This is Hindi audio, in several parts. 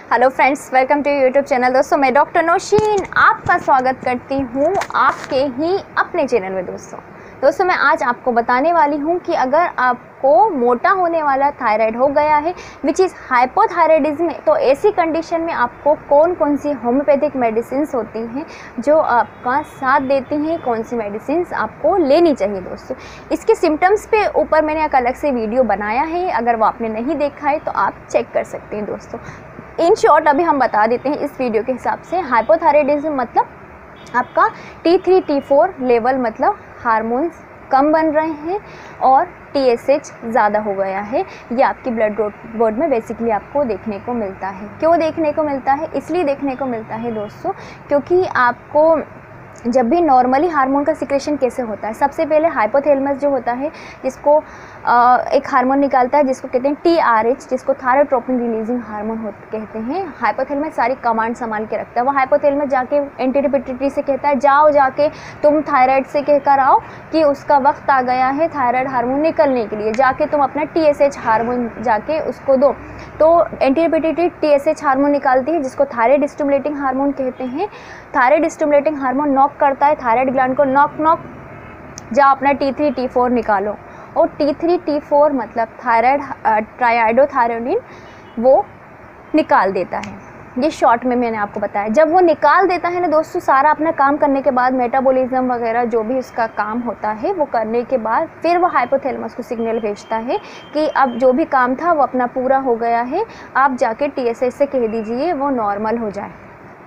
Hello friends, welcome to YouTube channel. दोस्तों मैं डॉक्टर नौशीन आपका स्वागत करती हूँ आपके ही अपने चैनल में। दोस्तों मैं आज आपको बताने वाली हूँ कि अगर आपको मोटा होने वाला थायराइड हो गया है विच इज़ हाइपोथायराइडिज्म, तो ऐसी कंडीशन में आपको कौन कौन सी होम्योपैथिक मेडिसिन्स होती हैं जो आपका साथ देती हैं, कौन सी मेडिसिन्स आपको लेनी चाहिए। दोस्तों इसके सिम्टम्स पे ऊपर मैंने एक अलग से वीडियो बनाया है, अगर वो आपने नहीं देखा है तो आप चेक कर सकते हैं। दोस्तों इन शॉर्ट अभी हम बता देते हैं इस वीडियो के हिसाब से। हाइपोथायराइडिज्म मतलब आपका T3 T4 लेवल मतलब हार्मोन्स कम बन रहे हैं और TSH ज़्यादा हो गया है। ये आपकी ब्लड बोर्ड में बेसिकली आपको देखने को मिलता है। क्यों देखने को मिलता है? इसलिए देखने को मिलता है दोस्तों क्योंकि आपको जब भी नॉर्मली हार्मोन का सिक्रेशन कैसे होता है, सबसे पहले हाइपोथैलेमस जो होता है जिसको एक हार्मोन निकालता है जिसको कहते हैं TRH, जिसको थायरोट्रोपिन रिलीजिंग हार्मोन कहते हैं। हाइपोथैलेमस सारी कमांड संभाल के रखता है। वो हाइपोथैलेमस जाके एंटीरिपिट्यूटरी से कहता है जाओ जाके तुम थायराइड से कहकर आओ कि उसका वक्त आ गया है थायराइड हार्मोन निकलने के लिए, जाके तुम अपना TSH हार्मोन जाके उसको दो। तो एंटीरिपिट्यूटरी TSH हार्मोन निकालती है जिसको थायराइड स्टिमुलेटिंग हार्मोन कहते हैं। थायराइड स्टिमुलेटिंग हार्मोन नॉक करता है थायराइड ग्लैंड को, नॉक जाओ अपना T3 T4 निकालो। और T3 T4 मतलब थायराइड ट्राइआइडोथायरोनिन वो निकाल देता है। ये शॉर्ट में मैंने आपको बताया। जब वो निकाल देता है ना दोस्तों, सारा अपना काम करने के बाद मेटाबॉलिज्म वगैरह जो भी उसका काम होता है वो करने के बाद फिर वो हाइपोथैलेमस को सिग्नल भेजता है कि अब जो भी काम था वो अपना पूरा हो गया है, आप जाके TSH से कह दीजिए वो नॉर्मल हो जाए।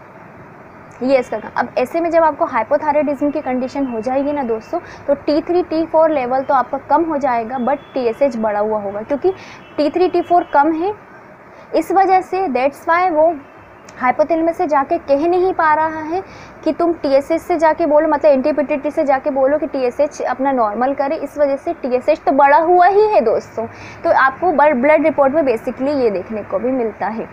ये इसका काम। अब ऐसे में जब आपको हाइपोथायराइडिज्म की कंडीशन हो जाएगी ना दोस्तों, तो T3 T4 लेवल तो आपका कम हो जाएगा बट TSH बढ़ा हुआ होगा, क्योंकि T3 T4 कम है इस वजह से दैट्स वाई वो हाइपोथैलेमस से जाके कह नहीं पा रहा है कि तुम TSH से जाके बोलो, मतलब एंटीपिट्यूटरी से जाके बोलो कि TSH अपना नॉर्मल करे। इस वजह से TSH तो बढ़ा हुआ ही है दोस्तों। तो आपको ब्लड रिपोर्ट में बेसिकली ये देखने को भी मिलता है।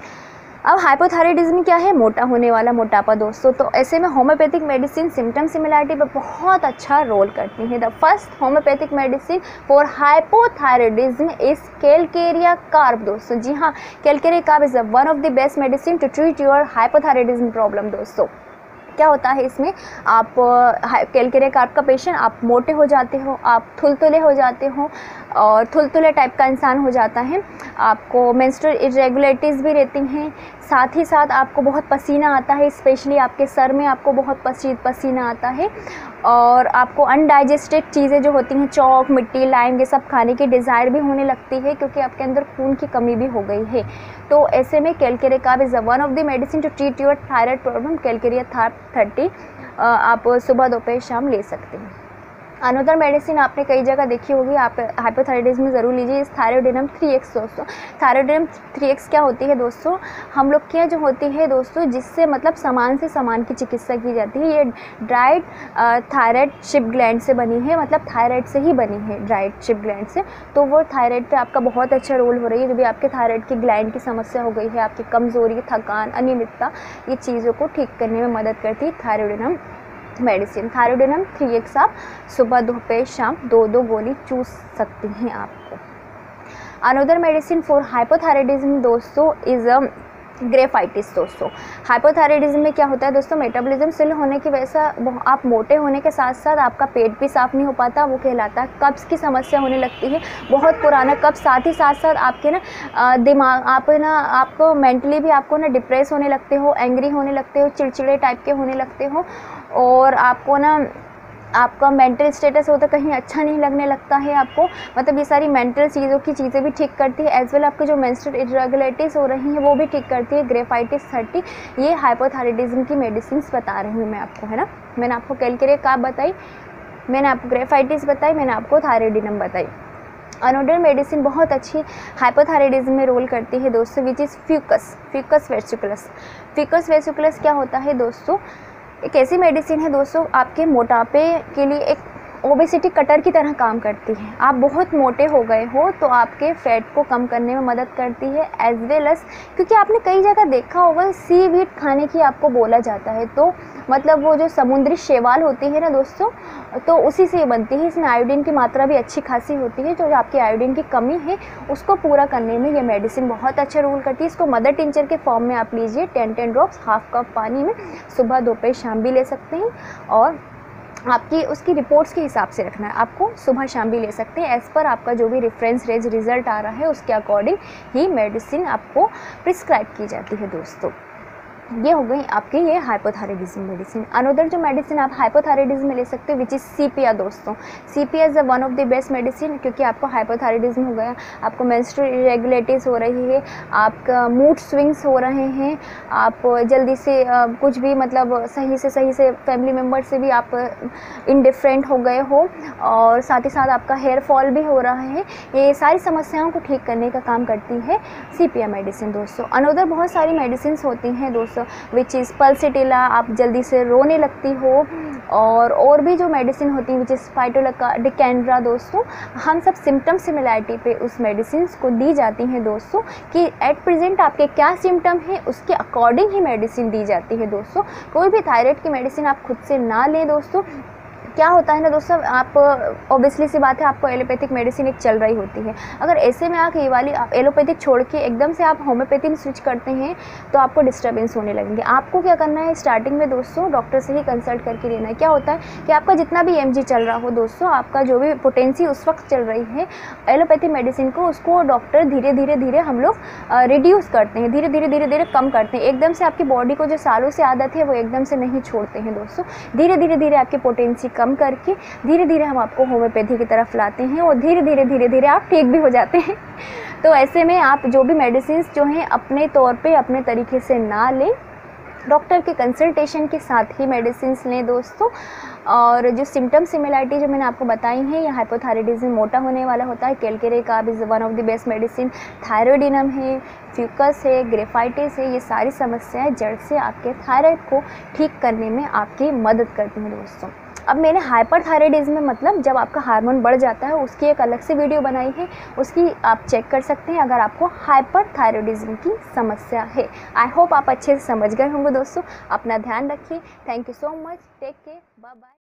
अब हाइपोथायराइडिज्म क्या है? मोटा होने वाला मोटापा दोस्तों। तो ऐसे में होम्योपैथिक मेडिसिन सिम्टम सिमिलरिटी पर बहुत अच्छा रोल करती है। The first homeopathic medicine for hypothyroidism is calcarea carb दोस्तों। जी हाँ, calcarea carb is one of the best medicine to treat your hypothyroidism problem. दोस्तों क्या होता है इसमें, आप कैलकेरिया कार्ब का पेशेंट, आप मोटे हो जाते हो, आप थुलथुले हो जाते हो और थुलथुले टाइप का इंसान हो जाता है, आपको मेंस्ट्रुअल इरेगुलरिटीज़ भी रहती हैं, साथ ही साथ आपको बहुत पसीना आता है, स्पेशली आपके सर में आपको बहुत पसीना आता है और आपको अनडाइजेस्टेड चीज़ें जो होती हैं, चौक मिट्टी लाइम, ये सब खाने की डिज़ायर भी होने लगती है क्योंकि आपके अंदर खून की कमी भी हो गई है। तो ऐसे में calcarea carb is one of the medicine to treat your thyroid problem. Calcarea carb 30 आप सुबह दोपहर शाम ले सकते हैं। अनदर मेडिसिन आपने कई जगह देखी होगी, आप हाइपोथायराइडिज्म में ज़रूर लीजिए, इस थायरोडिनम 3x दोस्तों। थायरोडिनम 3x क्या होती है दोस्तों? हम लोग क्या जो होती है दोस्तों, जिससे मतलब सामान से सामान की चिकित्सा की जाती है। ये ड्राइड थायराइड शिप ग्लैंड से बनी है, मतलब थायराइड से ही बनी है, ड्राइड शिप ग्लैंड से। तो वो थायराइड पे आपका बहुत अच्छा रोल हो रही है। जब भी आपके थायराइड की ग्लैंड की समस्या हो गई है, आपकी कमज़ोरी, थकान, अनियमितता, ये चीज़ों को ठीक करने में मदद करती है थायरोडिनम मेडिसिन। थायरोडिनम 3x आप सुबह दोपहर शाम 2-2 गोली चूस सकती हैं आपको। अनदर मेडिसिन फॉर हाइपोथायराइडिज्म दोस्तों इज़ ग्रेफाइटिस दोस्तों। हाइपोथायराइडिज्म में क्या होता है दोस्तों, मेटाबॉलिज्म स्लो होने की वजह से आप मोटे होने के साथ साथ आपका पेट भी साफ़ नहीं हो पाता, वो कहलाता है कब्ज़ की समस्या होने लगती है, बहुत पुराना कब्ज़। साथ ही साथ साथ आपके ना दिमाग, आपको मेंटली भी आपको ना डिप्रेस होने लगते हो, एंग्री होने लगते हो, चिड़चिड़े टाइप के होने लगते हो और आपको ना आपका मेंटल स्टेटस होता कहीं अच्छा नहीं लगने लगता है आपको। मतलब ये सारी मेंटल चीज़ों की चीज़ें भी ठीक करती है, एज वेल आपके जो मेंस्ट्रुअल इरेगुलरिटीज़ हो रही हैं वो भी ठीक करती है। ग्रेफाइटिस 30 ये हाइपोथायराइडिज्म की मेडिसिन बता रही हूँ मैं आपको, है ना। मैंने आपको कैलकेरिया कार्ब बताई, मैंने आपको ग्रेफाइटिस बताई, मैंने आपको थायरोडिनम बताई। अनदर मेडिसिन बहुत अच्छी हाइपोथायराइडिज्म में रोल करती है दोस्तों, which is fucus vesiculosus. Fucus vesiculosus क्या होता है दोस्तों? एक ऐसी मेडिसिन है दोस्तों, आपके मोटापे के लिए एक ओबेसिटी कटर की तरह काम करती है। आप बहुत मोटे हो गए हो तो आपके फैट को कम करने में मदद करती है, एज वेल एज क्योंकि आपने कई जगह देखा होगा सी वीड खाने की आपको बोला जाता है, तो मतलब वो जो समुद्री शैवाल होती है ना दोस्तों, तो उसी से ये बनती है। इसमें आयोडीन की मात्रा भी अच्छी खासी होती है, जो आपकी आयोडीन की कमी है उसको पूरा करने में ये मेडिसिन बहुत अच्छा रोल करती है। इसको मदर टिंचर के फॉर्म में आप लीजिए 10 ड्रॉप्स हाफ कप पानी में, सुबह दोपहर शाम भी ले सकते हैं, और आपकी उसकी रिपोर्ट्स के हिसाब से रखना है, आपको सुबह शाम भी ले सकते हैं। एज़ पर आपका जो भी रेफरेंस रेज रिजल्ट आ रहा है उसके अकॉर्डिंग ही मेडिसिन आपको प्रिस्क्राइब की जाती है दोस्तों। ये हो गई आपकी ये हाइपोथायराइडिज्म मेडिसिन। अनदर जो मेडिसिन आप हाइपोथायराइडिज्म में ले सकते हो विच इज़ सीपिया दोस्तों। Sepia is one of the best medicine, क्योंकि आपको हाइपोथायराइडिज्म हो गया, आपको मेंस्ट्रुअल इरेगुलरिटीज़ हो रही है, आपका मूड स्विंग्स हो रहे हैं, आप जल्दी से कुछ भी मतलब सही से फैमिली मेम्बर से भी आप इनडिफरेंट हो गए हो, और साथ ही साथ आपका हेयर फॉल भी हो रहा है, ये सारी समस्याओं को ठीक करने का काम करती है सीपिया मेडिसिन दोस्तों। अनदर बहुत सारी मेडिसिन होती हैं दोस्तों विच इज़ पल्सिटिला, आप जल्दी से रोने लगती हो, और भी जो मेडिसिन होती है विच इज़ फाइटोलका डिकेंड्रा दोस्तों। हम सब सिम्टम सिमिलैरिटी पे उस मेडिसिन को दी जाती हैं दोस्तों, कि एट प्रेजेंट आपके क्या सिम्टम है उसके अकॉर्डिंग ही मेडिसिन दी जाती है दोस्तों। कोई भी थायराइड की मेडिसिन आप खुद से ना लें दोस्तों। क्या होता है ना दोस्तों, आप ऑब्वियसली सी बात है आपको एलोपैथिक मेडिसिन एक चल रही होती है, अगर ऐसे में आप ये वाली आप एलोपैथिक छोड़ के एकदम से आप होम्योपैथी में स्विच करते हैं तो आपको डिस्टर्बेंस होने लगेंगे। आपको क्या करना है, स्टार्टिंग में दोस्तों डॉक्टर से ही कंसल्ट करके लेना है। क्या होता है कि आपका जितना भी EMG चल रहा हो दोस्तों, आपका जो भी पोटेंसी उस वक्त चल रही है एलोपैथी मेडिसिन को, उसको डॉक्टर धीरे धीरे हम लोग रिड्यूस करते हैं, धीरे धीरे कम करते हैं। एकदम से आपकी बॉडी को जो सालों से आदत है वो एकदम से नहीं छोड़ते हैं दोस्तों। धीरे धीरे आपकी पोटेंसी कम करके धीरे धीरे हम आपको होम्योपैथी की तरफ लाते हैं, और धीरे धीरे आप ठीक भी हो जाते हैं। तो ऐसे में आप जो भी मेडिसिन जो हैं अपने तौर पे अपने तरीके से ना लें, डॉक्टर के कंसल्टेशन के साथ ही मेडिसिन लें दोस्तों। और जो सिम्टम सिमिलैरिटी जो मैंने आपको बताई हैं, ये हाइपोथायराइडिज्म मोटा होने वाला होता है, calcarea carb is one of the best medicine, thyroidinum है, फ्यूकस है, ग्रेफाइटिस है, ये सारी समस्याएं जड़ से आपके थायराइड को ठीक करने में आपकी मदद करती हैं दोस्तों। अब मैंने हाइपरथायराइडिज्म में मतलब जब आपका हार्मोन बढ़ जाता है उसकी एक अलग से वीडियो बनाई है, उसकी आप चेक कर सकते हैं अगर आपको हाइपरथायराइडिज्म की समस्या है। आई होप आप अच्छे से समझ गए होंगे दोस्तों। अपना ध्यान रखिए। Thank you so much. Take care. Bye bye.